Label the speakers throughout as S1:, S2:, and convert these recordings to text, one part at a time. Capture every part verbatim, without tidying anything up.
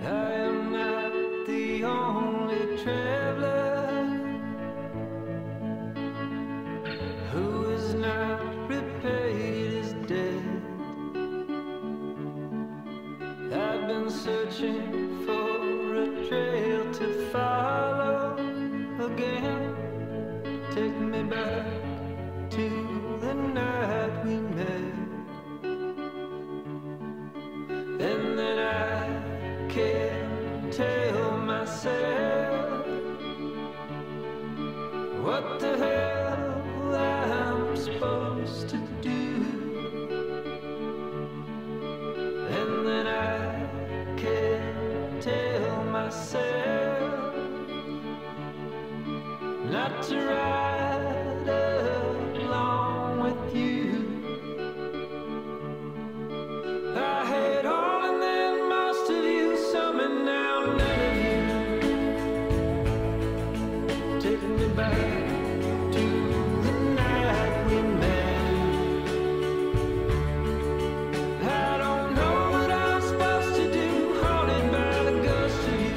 S1: I am not the only traveler who is not repaid his debt. I've been searching for a trail to follow again. Take me back to the night we met, and then I can't tell myself what the hell I'm supposed to do. And then I can't tell myself not to ride along with you. I had all and then most of you, some and now none of you. Take me back to the night we met. I don't know what I'm supposed to do, haunted by the ghost of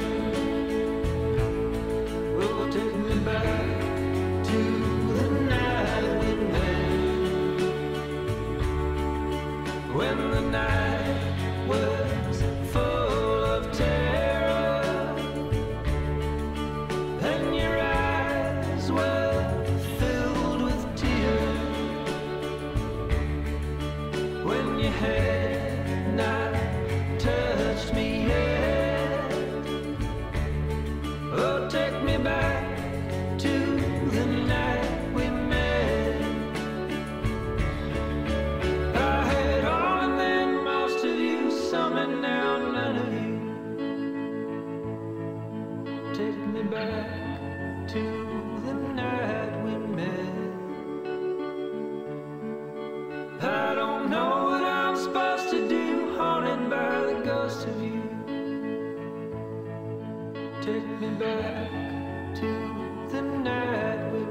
S1: you. Oh, take me back to the night we met, when the night was full of terror and your eyes were filled with tears, when you had not touched me yet. Oh, take me back to the night we met. I had all and then most of you, some and now none of you. Take me back to the night we met. I don't know what I'm supposed to do, haunted by the ghost of you. Take me back to the night we met.